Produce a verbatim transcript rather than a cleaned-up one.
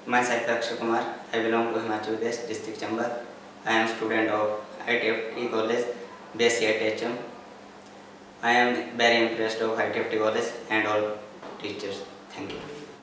Myself Akshay Kumar. I belong to Himachal Pradesh district Chamba. I am student of I T F T College, B S c I T H M. I am very impressed of I T F T College and all teachers. Thank you.